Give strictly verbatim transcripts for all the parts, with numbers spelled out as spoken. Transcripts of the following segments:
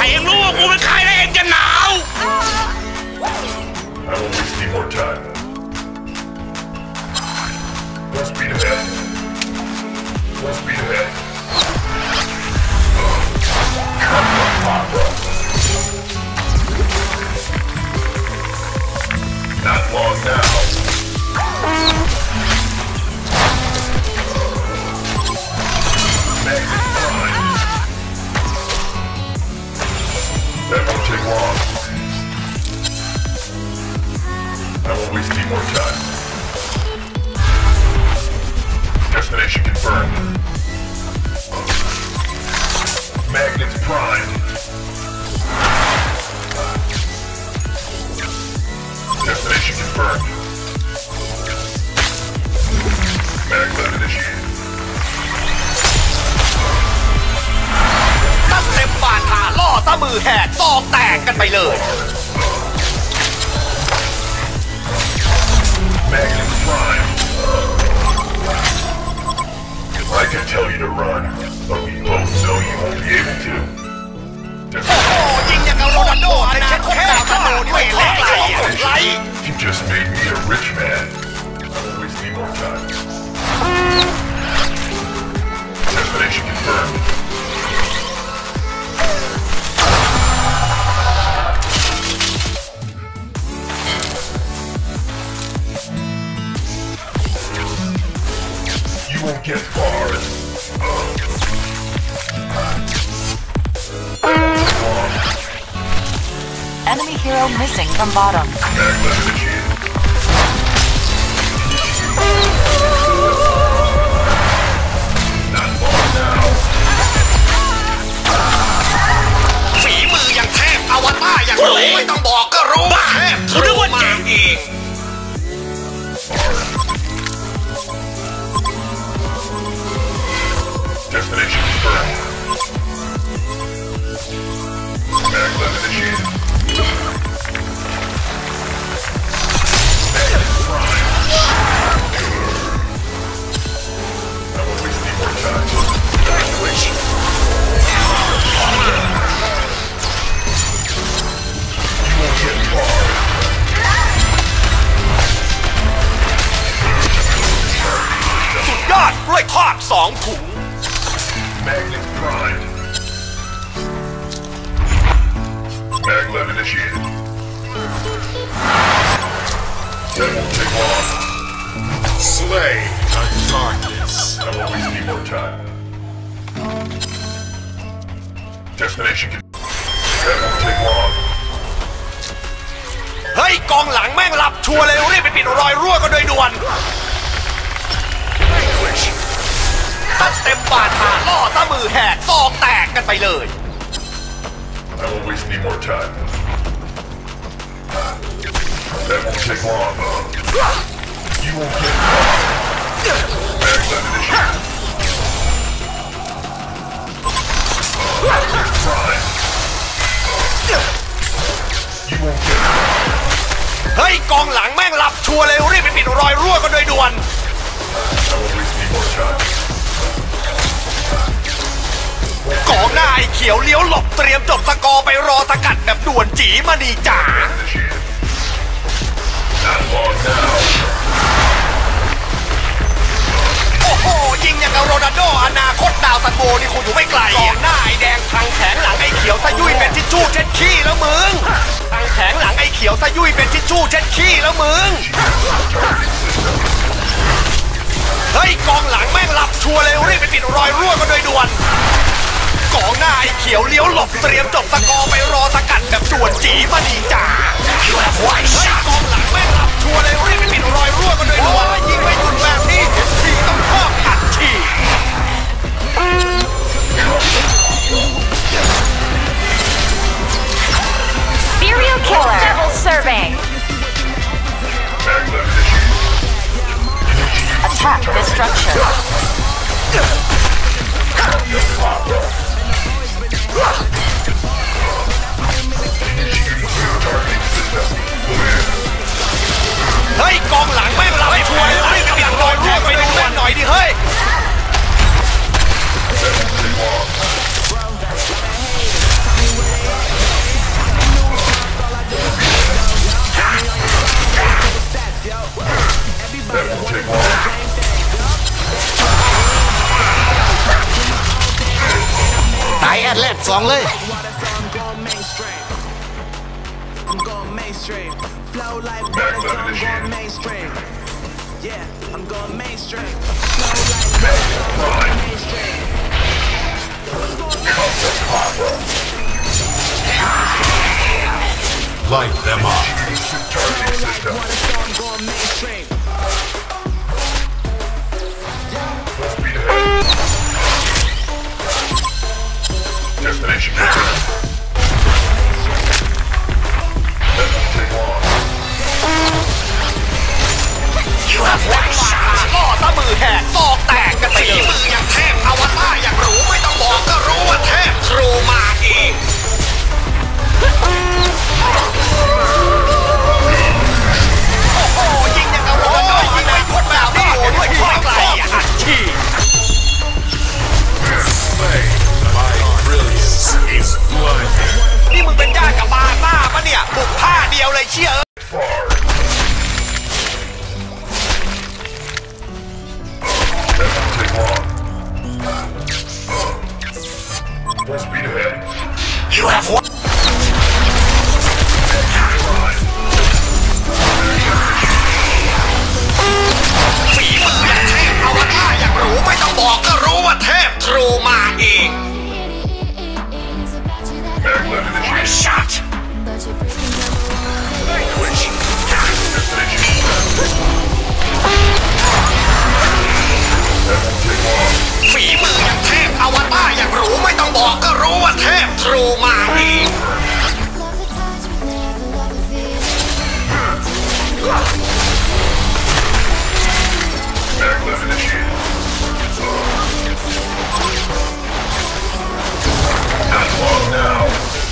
เองรู้ว่ากูเป็นใครแล้วเองจะหนาว I won't waste any more time. Full speed ahead. Full speed ahead. Not long now. Magnet Prime. That won't take long. I won't waste any more time. Destination confirmed. Magnets primed. Destination confirmed. Magnet initiated. ตั้งเต็มบาทาล่อซะมือแหกซอกแตกกันไปเลย Magnets primed. I can tell you to run, but we both know you won't be able to. โอ้โหยิงอย่างกับโรนัลโดอานาคตดาวซันโบนี่ไม่ทอดไหลไหล You just made me a rich man. I won't waste any more time. Destination confirmed. You won't get far. Enemy hero missing from bottom. Magnet initiated. Not long now. ฝีมืออย่างเทพอวตารอย่างรู้ไม่ต้องบอกก็รู้บ้ากูนึกว่าเจ๋งเอง Destination confirmed. Magnet initiated. Magnet prime. I won't waste any more time. Wish. You won't get far. สุดยอดกล้วยทอดสองถุง Magnet primed. Maglev initiated. That won't take long. Slay the darkness. I won't waste any more time. Destination can... That won't take long. เฮ้ยกองหลังแม่งหลับชัวร์เลยรีบไปปิดรอยรั่วกันโดยด่วนตั้งเต็มบาทาล่อซะมือแหกซอกแตกกันไปเลย I won't waste any more time. That won't take long. You won't get far. Maglev initiated. Magnet prime. You won't get far. เฮ้ยกองหลังแม่งหลับชัวร์เลยรีบไปปิดรอยรั่วกันโดยด่วน I won't waste any more time. กองหน้าไอ้เขียวเลี้ยวหลบเตรียมจบสกอร์ไปรอสกัดแบบด่วนจีมานีจ๋า Initiated. Not long now. โอ้โหยิงอย่างกับโรนัลโดอนาคตดาวซันโบนี่คงอยู่ไม่ไกลกองหน้าไอ้แดงพังแขงหลังไอ้เขียวซะยุ่ยเป็นทิชชู่เช็ดขี้แล้วมึงพังแขงหลังไอ้เขียวซะยุ่ยเป็นทิชชู่เช็ดขี้แล้วมึงเฮ้ยกองหลังแม่งหลับชัวร์เลยรีบไปปิดรอยรั่วกันโดยด่วนกองหน้าไอ้เขียวเลี้ยวหลบเตรียมจบสกอร์ไปรอสกัดแบบด่วนจีมานีจ๋าเฮ้ยกองหลังแม่งหลับชัวร์เลยรีบไปปิดรอยรั่วกันโดยด่วนยิงไม่หยุดแบบนี้ทีต้องชอบอัดฉีด Serial killer. Double serving. Maglev initiated. Attack this structure. สองเลย I'm going mainstream. Flow like water, so I'm going mainstream. Yeah, I'm going mainstream. Flow like water, so I'm going mainstream. Light them up. Flow like water, so I'm going mainstream. Destination. You have one shot ล่อซะมือแหกซอกแตกกันไปเลยมืออย่างเทพอวตารอย่างรู้ไม่ต้องบอกก็รู้ว่าเทพทรูมาเองโอ้โหยิงอย่างกับโอ้ยยิงไม่พ้นแบบนี้โอ้ยไม่ไกลอ่ะอัดฉีด Slay. My brilliance is blinding. นี่มึงเป็นญาติกับบาซ่าปะเนี่ยบุกผ้าเดียวเลยเชี่ย Full speed ahead. You have one ฝีมืออย่างเทพอวตารอย่างรู้ไม่ต้องบอกก็รู้ว่าเทพทรูมาเอง Mag left initiated. Shot Twitch. Destination. That won't take long. ฝีมืออย่างเทพอวตารอย่างรู้ไม่ต้องบอกก็รู้ว่าเทพทรูมาเอง Mag left initiated. Not long now.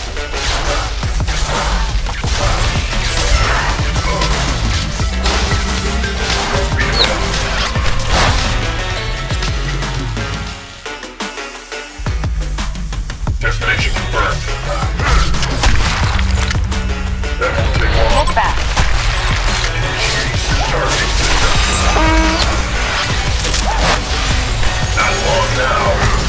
Speed ahead. Destination confirmed. That won't take long. Head back. Targeting system. Not long now.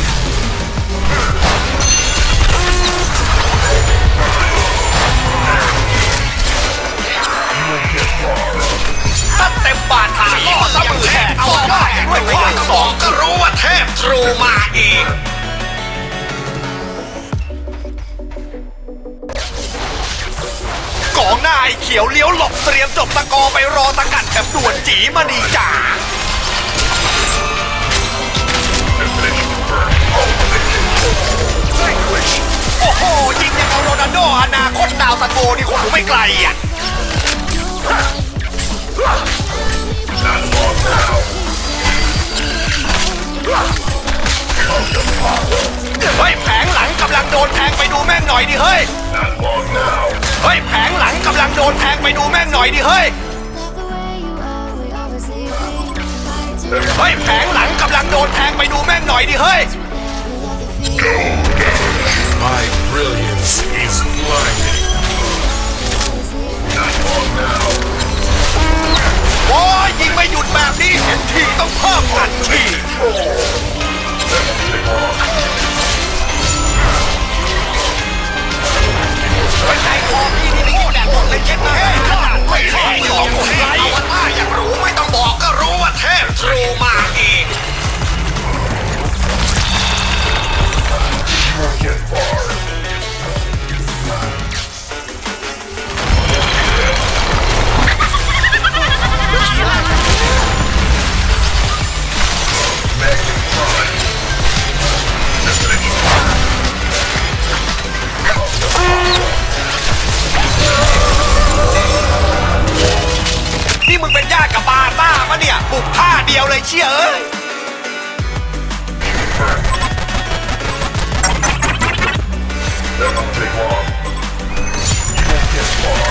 You won't get far. สัดเต็มบาทาล่อซะมือแหกอวตารอย่างรู้ไม่ต้องบอกก็รู้ว่าเทพทรูมาเอง กองหน้าไอ้เขียวเลี้ยวหลบเตรียมจบตะกอไปรอสกัดแบบด่วนจีมาดีจ๋า Destination confirmed. All position. Language. โอ้โหยิงอย่างกับโรนัลโดอนาคตดาวตะโกนี่คงอยู่ไม่ไกลอ่ะ Not long now. เฮ้ยแผงหลังกำลังโดนแทงไปดูแม่งหน่อยดิเฮ้ย Not long now. เฮ้ยแผงหลังกำลังโดนแทงไปดูแม่งหน่อยดิเฮ้ย เฮ้ยแผงหลังกำลังโดนแทงไปดูแม่งหน่อยดิเฮ้ย My brilliance is blinding. Not long now. โอ้ยยิงไม่หยุดแบบนี้เห็นทีต้องเพิ่มอัดฉีด That won't take long. ไว้ใจคอพี่นี่นี่แบบหมดเลยเจ็ดนะเฮ้ยขนาดไม่แพ้ยอมคนไรอวตารอย่างรู้ไม่ต้องบอกก็รู้ว่าเทพทรูมาเอง You won't get far. Magnet Prime. Destination. นี่มึงเป็นญาติกับบาซ่าปะเนี่ยบุกผ้าเดียวเลยเชี่ยเอ้ย That won't take long. You won't get far.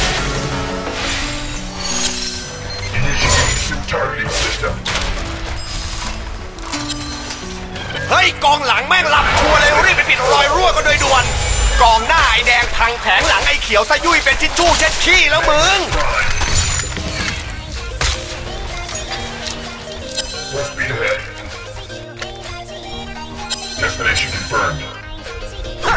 Initiating suit targeting system. เฮ้ยกองหลังแม่งหลับชัวร์เลยรีบไปปิดรอยรั่วกันโดยด่วนกองหน้าไอ้แดงพังแผงหลังไอ้เขียวซะยุ่ยเป็นทิชชู่เช็ดขี้แล้วมึง Full speed ahead. Destination confirmed.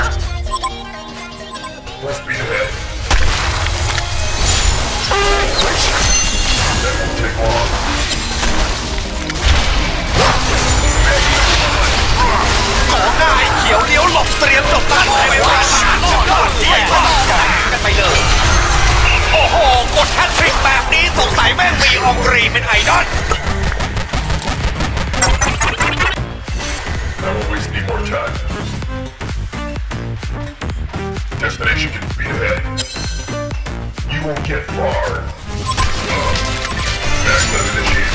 เตรียมจบตั้งแต่เวลาสามรอบแย่กันไปเลยโอ้โหกดแฮตทริกแบบนี้สงสัยแม่งมีองรีเป็นไอดอล I won't waste any more time. Destination can be ahead. You won't get far. Backlet initiated.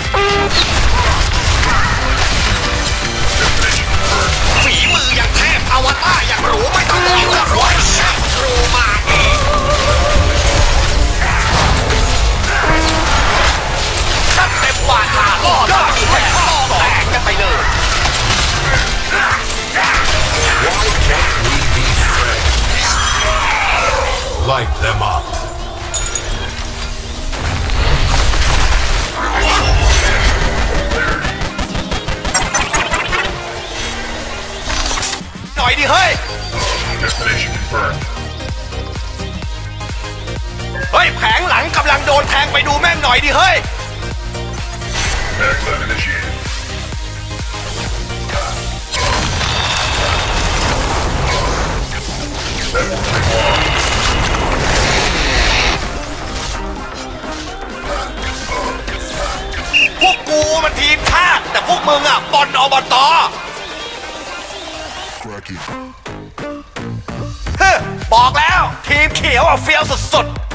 Destination confirmed. ฝีมืออย่างเทพอวตารอย่างหรูไม่ต้องเลือกร้อยช่างครูมาเองตั้งเต็มวาทาล่อล่อมีแค่ล่อแตกกันไปเลย Why can't we be friends? Light them up. หน่อยดิเฮ้ย Destination confirmed. เฮ้ยแผงหลังกำลังโดนแทงไปดูแม่งหน่อยดิเฮ้ย Backlet initiated. That won't take long. พวกกูมันทีมชาติแต่พวกมึงอ่ะบอลอบต Cracky. เฮ้ยบอกแล้วทีมเขียวอ่ะเฟี้ยวสุดๆ